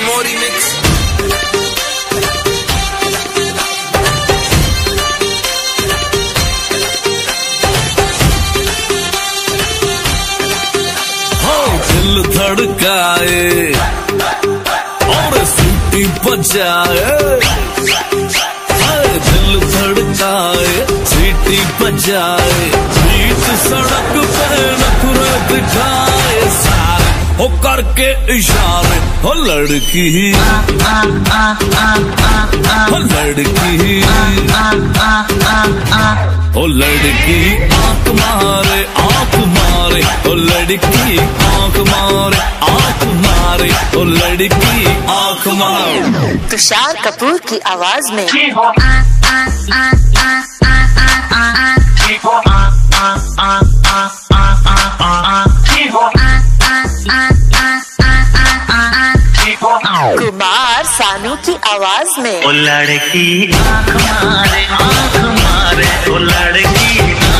मोरी mix. दिल धड़काए और सीटी बजाए, दिल धड़काए सीटी बजाए, बीच सड़क पे नखरे दिखाए सारे हो करके इशारे। हो लड़की हो लड़की हो लड़की आंख मारे आंख मारे, हो लड़की आंख मारे आंख मारे, हो लड़की आंख मारे। तुषार कपूर की आवाज में कुमार सानू की आवाज में ओ लड़की आंख मारे, ओ लड़की